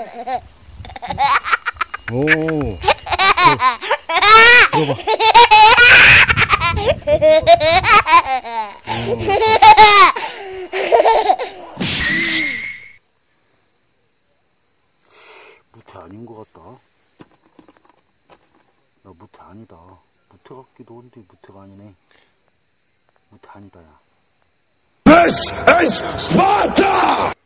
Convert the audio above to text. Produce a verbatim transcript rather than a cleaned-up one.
오. 들어봐. 무태 아닌 것 같다. 야, 무태 아니다. 무태 같기도 한데 무태가 아니네. 무태 아니다, 야. This is Sparta!